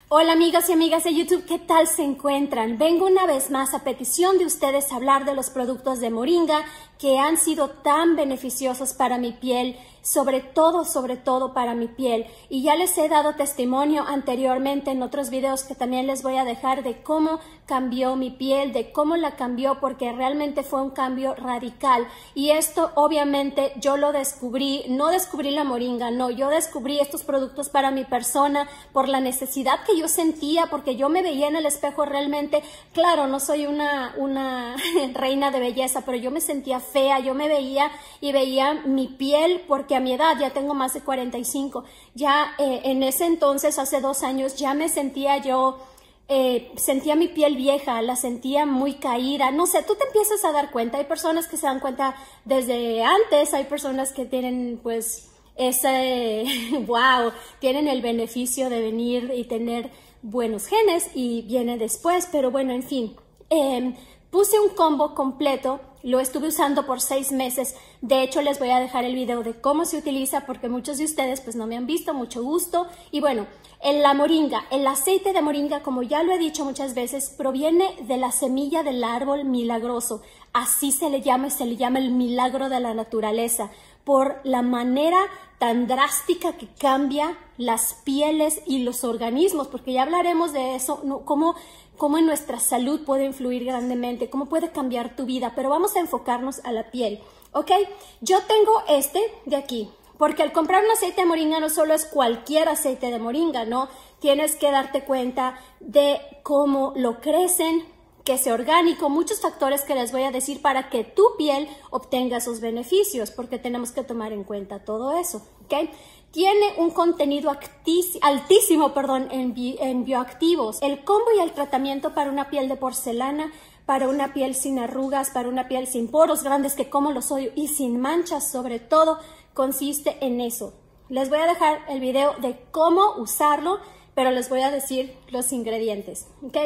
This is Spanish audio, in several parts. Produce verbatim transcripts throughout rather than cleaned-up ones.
Hola amigos y amigas de YouTube, ¿qué tal se encuentran? Vengo una vez más a petición de ustedes a hablar de los productos de moringa que han sido tan beneficiosos para mi piel, sobre todo, sobre todo para mi piel. Y ya les he dado testimonio anteriormente en otros videos que también les voy a dejar de cómo cambió mi piel, de cómo la cambió, porque realmente fue un cambio radical. Y esto obviamente yo lo descubrí, no descubrí la moringa, no, yo descubrí estos productos para mi persona por la necesidad que yo sentía, porque yo me veía en el espejo realmente, claro, no soy una, una reina de belleza, pero yo me sentía fea, yo me veía y veía mi piel, porque a mi edad, ya tengo más de cuarenta y cinco, ya eh, en ese entonces, hace dos años, ya me sentía yo, eh, sentía mi piel vieja, la sentía muy caída, no sé, tú te empiezas a dar cuenta, hay personas que se dan cuenta desde antes, hay personas que tienen pues ese, wow, tienen el beneficio de venir y tener buenos genes y viene después, pero bueno, en fin, eh, puse un combo completo, lo estuve usando por seis meses, de hecho les voy a dejar el video de cómo se utiliza porque muchos de ustedes pues no me han visto, mucho gusto. Y bueno, en la moringa, el aceite de moringa, como ya lo he dicho muchas veces, proviene de la semilla del árbol milagroso, así se le llama y se le llama el milagro de la naturaleza, por la manera tan drástica que cambia las pieles y los organismos, porque ya hablaremos de eso, ¿no? cómo, cómo en nuestra salud puede influir grandemente, cómo puede cambiar tu vida, pero vamos a enfocarnos a la piel, ¿ok? Yo tengo este de aquí, porque al comprar un aceite de moringa no solo es cualquier aceite de moringa, ¿no? Tienes que darte cuenta de cómo lo crecen, que sea orgánico, muchos factores que les voy a decir para que tu piel obtenga esos beneficios, porque tenemos que tomar en cuenta todo eso, ¿ok? Tiene un contenido altísimo perdón, en, bi en bioactivos. El combo y el tratamiento para una piel de porcelana, para una piel sin arrugas, para una piel sin poros grandes, que como lo soy, y sin manchas sobre todo, consiste en eso. Les voy a dejar el video de cómo usarlo, pero les voy a decir los ingredientes, ¿ok?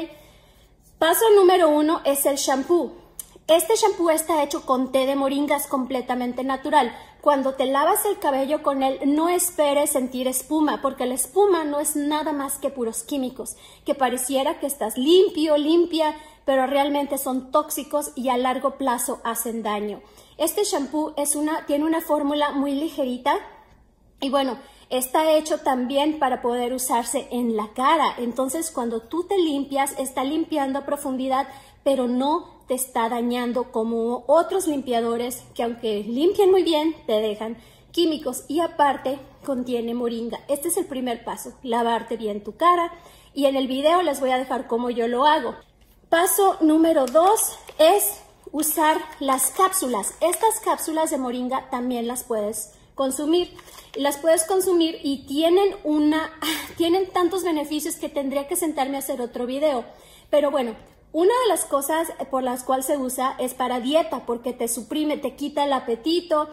Paso número uno es el shampoo. Este shampoo está hecho con té de moringa, es completamente natural. Cuando te lavas el cabello con él, no esperes sentir espuma, porque la espuma no es nada más que puros químicos, que pareciera que estás limpio, limpia, pero realmente son tóxicos y a largo plazo hacen daño. Este shampoo es una, tiene una fórmula muy ligerita y bueno, está hecho también para poder usarse en la cara. Entonces, cuando tú te limpias, está limpiando a profundidad, pero no te está dañando como otros limpiadores que aunque limpian muy bien, te dejan químicos. Y aparte, contiene moringa. Este es el primer paso, lavarte bien tu cara. Y en el video les voy a dejar cómo yo lo hago. Paso número dos es usar las cápsulas. Estas cápsulas de moringa también las puedes consumir. Las puedes consumir y tienen una, tienen tantos beneficios que tendría que sentarme a hacer otro video. Pero bueno, una de las cosas por las cuales se usa es para dieta, porque te suprime, te quita el apetito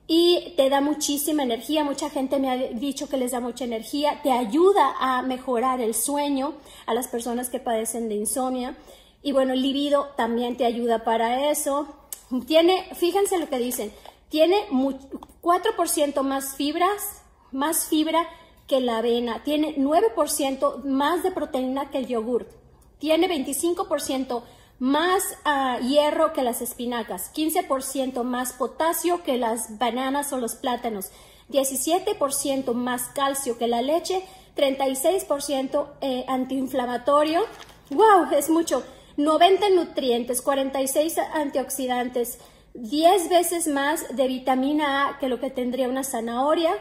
y te da muchísima energía. Mucha gente me ha dicho que les da mucha energía, te ayuda a mejorar el sueño a las personas que padecen de insomnio. Y bueno, el libido también te ayuda para eso. Tiene, fíjense lo que dicen, tiene cuatro por ciento más fibras, más fibra que la avena. Tiene nueve por ciento más de proteína que el yogur. Tiene veinticinco por ciento más uh, hierro que las espinacas. quince por ciento más potasio que las bananas o los plátanos. diecisiete por ciento más calcio que la leche. treinta y seis por ciento eh, antiinflamatorio. ¡Wow! Es mucho. noventa nutrientes, cuarenta y seis antioxidantes. diez veces más de vitamina A que lo que tendría una zanahoria,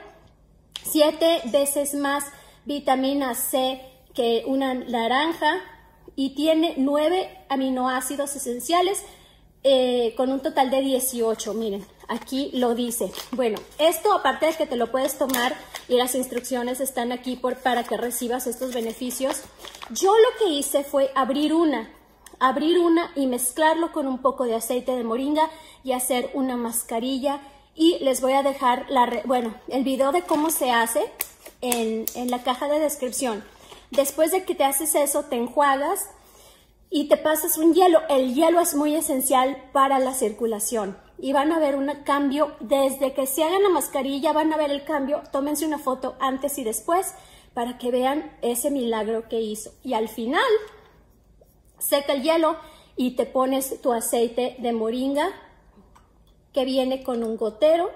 siete veces más vitamina C que una naranja y tiene nueve aminoácidos esenciales eh, con un total de dieciocho. Miren, aquí lo dice. Bueno, esto aparte de que te lo puedes tomar y las instrucciones están aquí por, para que recibas estos beneficios, yo lo que hice fue abrir una. abrir una y mezclarlo con un poco de aceite de moringa y hacer una mascarilla. Y les voy a dejar la re bueno, el video de cómo se hace en, en la caja de descripción. Después de que te haces eso, te enjuagas y te pasas un hielo. El hielo es muy esencial para la circulación y van a ver un cambio desde que se hagan la mascarilla, van a ver el cambio. Tómense una foto antes y después para que vean ese milagro que hizo. Y al final, seca el hielo y te pones tu aceite de moringa que viene con un gotero.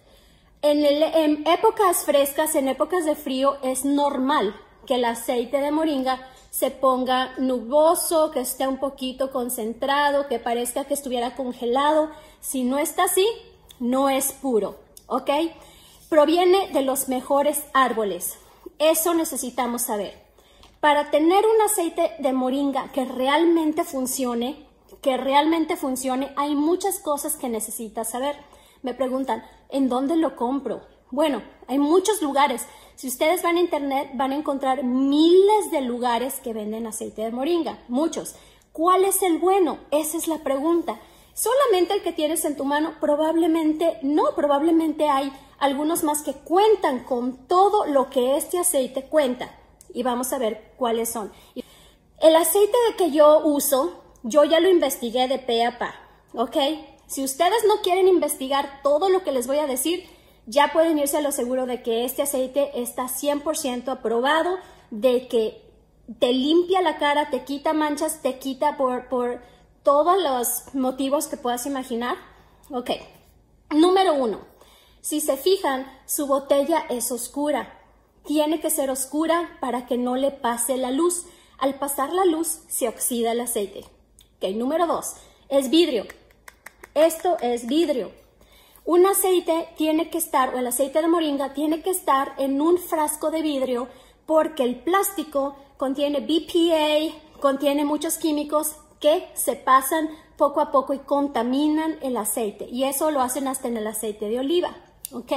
En, el, en épocas frescas, en épocas de frío, es normal que el aceite de moringa se ponga nuboso, que esté un poquito concentrado, que parezca que estuviera congelado. Si no está así, no es puro, ¿ok? Proviene de los mejores árboles. Eso necesitamos saber. Para tener un aceite de moringa que realmente funcione, que realmente funcione, hay muchas cosas que necesitas saber. Me preguntan, ¿en dónde lo compro? Bueno, hay muchos lugares. Si ustedes van a internet, van a encontrar miles de lugares que venden aceite de moringa, muchos. ¿Cuál es el bueno? Esa es la pregunta. ¿Solamente el que tienes en tu mano? Probablemente no, probablemente hay algunos más que cuentan con todo lo que este aceite cuenta. Y vamos a ver cuáles son. El aceite de que yo uso, yo ya lo investigué de pe a pa, ¿ok? Si ustedes no quieren investigar todo lo que les voy a decir, ya pueden irse a lo seguro de que este aceite está cien por ciento aprobado, de que te limpia la cara, te quita manchas, te quita por, por todos los motivos que puedas imaginar. Ok, número uno, si se fijan, su botella es oscura. Tiene que ser oscura para que no le pase la luz. Al pasar la luz, se oxida el aceite. Ok, número dos, es vidrio. Esto es vidrio. Un aceite tiene que estar, o el aceite de moringa tiene que estar en un frasco de vidrio porque el plástico contiene B P A, contiene muchos químicos que se pasan poco a poco y contaminan el aceite. Y eso lo hacen hasta en el aceite de oliva, ¿ok?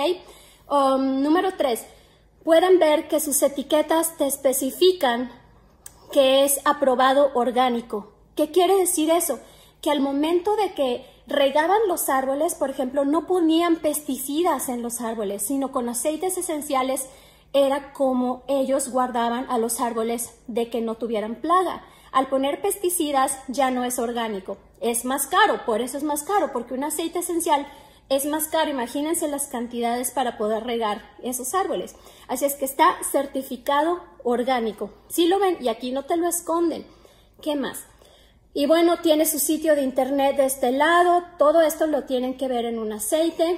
Um, número tres, pueden ver que sus etiquetas te especifican que es aprobado orgánico. ¿Qué quiere decir eso? Que al momento de que regaban los árboles, por ejemplo, no ponían pesticidas en los árboles, sino con aceites esenciales era como ellos guardaban a los árboles de que no tuvieran plaga. Al poner pesticidas ya no es orgánico, es más caro, por eso es más caro, porque un aceite esencial es más caro. Imagínense las cantidades para poder regar esos árboles. Así es que está certificado orgánico. ¿Sí lo ven? Y aquí no te lo esconden. ¿Qué más? Y bueno, tiene su sitio de internet de este lado. Todo esto lo tienen que ver en un aceite.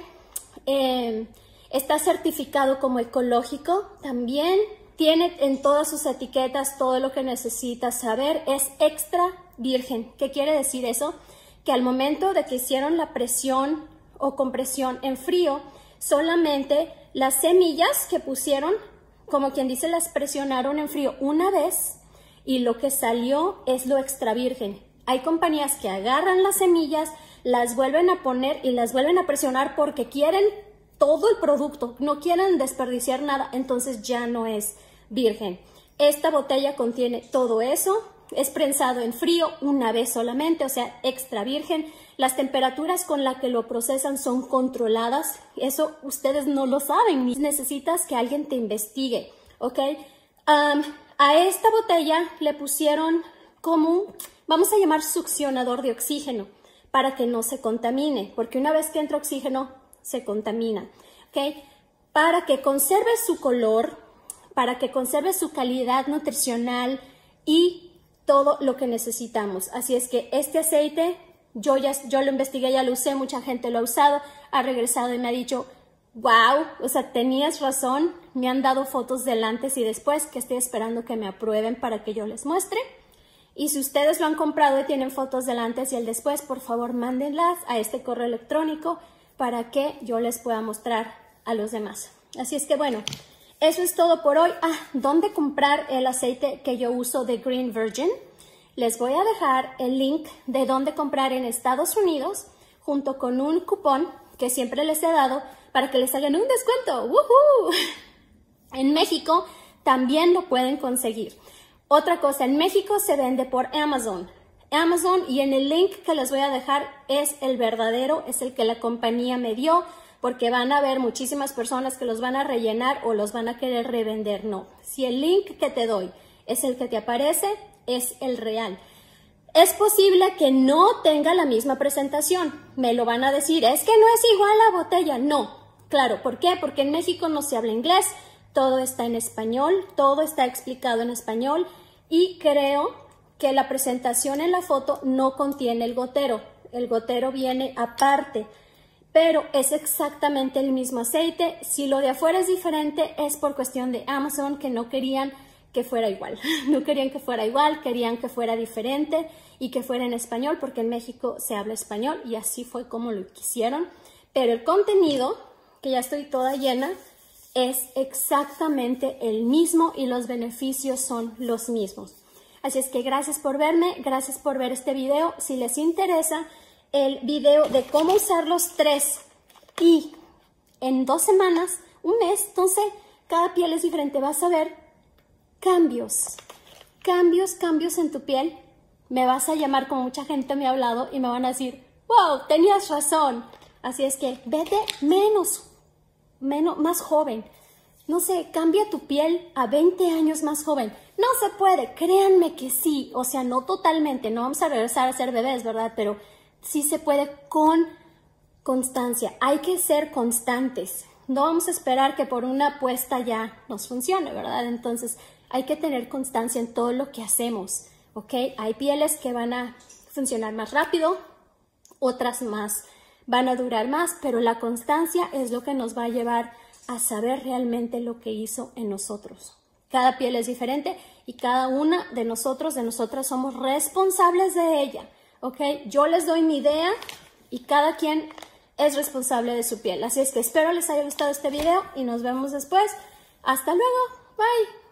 Eh, está certificado como ecológico también. Tiene en todas sus etiquetas todo lo que necesitas saber. Es extra virgen. ¿Qué quiere decir eso? Que al momento de que hicieron la presión o compresión en frío, solamente las semillas que pusieron, como quien dice, las presionaron en frío una vez y lo que salió es lo extra virgen. Hay compañías que agarran las semillas, las vuelven a poner y las vuelven a presionar porque quieren todo el producto, no quieren desperdiciar nada, entonces ya no es virgen. Esta botella contiene todo eso, es prensado en frío una vez solamente, o sea, extra virgen. Las temperaturas con las que lo procesan son controladas, eso ustedes no lo saben, necesitas que alguien te investigue, ¿ok? Um, a esta botella le pusieron como un, vamos a llamar succionador de oxígeno, para que no se contamine, porque una vez que entra oxígeno, se contamina, ¿ok? Para que conserve su color, para que conserve su calidad nutricional y todo lo que necesitamos. Así es que este aceite, yo ya yo lo investigué, ya lo usé, mucha gente lo ha usado, ha regresado y me ha dicho, wow, o sea, tenías razón, me han dado fotos del antes y después que estoy esperando que me aprueben para que yo les muestre. Y si ustedes lo han comprado y tienen fotos del antes y el después, por favor, mándenlas a este correo electrónico para que yo les pueda mostrar a los demás. Así es que bueno, eso es todo por hoy. Ah, ¿dónde comprar el aceite que yo uso de Green Virgin? Les voy a dejar el link de dónde comprar en Estados Unidos junto con un cupón que siempre les he dado para que les hagan un descuento. ¡Woohoo! En México también lo pueden conseguir. Otra cosa, en México se vende por Amazon. Amazon, y en el link que les voy a dejar es el verdadero, es el que la compañía me dio, porque van a haber muchísimas personas que los van a rellenar o los van a querer revender. No, si el link que te doy es el que te aparece, es el real. Es posible que no tenga la misma presentación. Me lo van a decir, es que no es igual la botella. No, claro, ¿por qué? Porque en México no se habla inglés. todo está en español, todo está explicado en español y creo que la presentación en la foto no contiene el gotero. El gotero viene aparte, pero es exactamente el mismo aceite. Si lo de afuera es diferente, es por cuestión de Amazon, que no querían que fuera igual. No querían que fuera igual, querían que fuera diferente y que fuera en español, porque en México se habla español y así fue como lo quisieron. Pero el contenido, que ya estoy toda llena, es exactamente el mismo y los beneficios son los mismos. Así es que gracias por verme, gracias por ver este video. Si les interesa el video de cómo usar los tres y en dos semanas, un mes, entonces cada piel es diferente, vas a ver cambios, cambios, cambios en tu piel. Me vas a llamar, como mucha gente me ha hablado, y me van a decir, wow, tenías razón. Así es que vete menos, menos, más joven. No sé, cambia tu piel a veinte años más joven. No se puede, créanme que sí. O sea, no totalmente, no vamos a regresar a ser bebés, ¿verdad? Pero sí se puede con constancia. Hay que ser constantes. No vamos a esperar que por una apuesta ya nos funcione, ¿verdad? Entonces, hay que tener constancia en todo lo que hacemos, ¿ok? Hay pieles que van a funcionar más rápido, otras más van a durar más, pero la constancia es lo que nos va a llevar a saber realmente lo que hizo en nosotros. Cada piel es diferente y cada una de nosotros, de nosotras, somos responsables de ella, ¿ok? Yo les doy mi idea y cada quien es responsable de su piel. Así es que espero les haya gustado este video y nos vemos después. Hasta luego. Bye.